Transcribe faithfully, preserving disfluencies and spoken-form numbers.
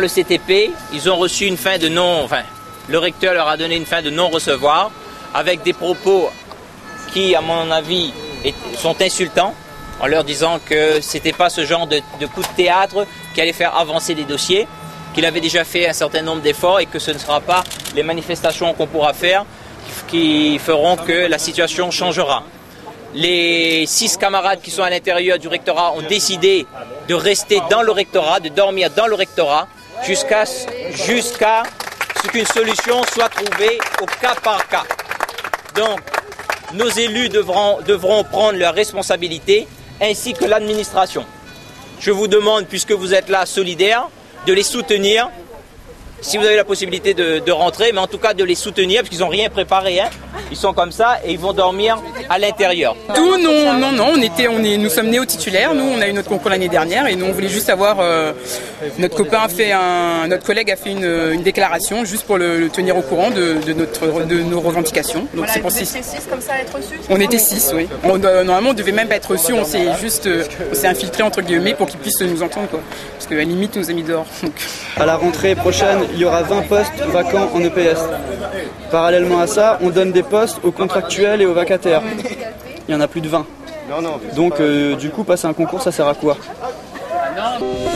le C T P, ils ont reçu une fin de non... Enfin, le recteur leur a donné une fin de non-recevoir avec des propos qui, à mon avis, sont insultants, en leur disant que ce n'était pas ce genre de, de coup de théâtre qui allait faire avancer des dossiers, qu'il avait déjà fait un certain nombre d'efforts et que ce ne sera pas les manifestations qu'on pourra faire qui feront que la situation changera. Les six camarades qui sont à l'intérieur du rectorat ont décidé de rester dans le rectorat, de dormir dans le rectorat, jusqu'à jusqu'à ce qu'une solution soit trouvée au cas par cas. Donc, nos élus devront, devront prendre leurs responsabilités, ainsi que l'administration. Je vous demande, puisque vous êtes là solidaires, de les soutenir, si vous avez la possibilité de, de rentrer, mais en tout cas de les soutenir, parce qu'ils n'ont rien préparé, hein. Ils sont comme ça et ils vont dormir à l'intérieur. Tout, non, non, non, on était, on est, nous sommes néo-titulaires, nous on a eu notre concours l'année dernière et nous on voulait juste avoir, euh, notre copain a fait un, notre collègue a fait une, une déclaration juste pour le, le tenir au courant de, de, notre, de nos revendications. Donc voilà, c'est pour vous six. étiez six comme ça à être reçus? On était six, oui. On, normalement on devait même pas être reçus, on s'est juste, euh, on s'est infiltré entre guillemets pour qu'ils puissent nous entendre quoi. Parce qu'à la limite on nous a mis dehors. Donc. À la rentrée prochaine, il y aura vingt postes vacants en E P S. Parallèlement à ça, on donne des postes aux contractuels et aux vacataires. Il y en a plus de vingt. Donc euh, du coup, passer un concours, ça sert à quoi ?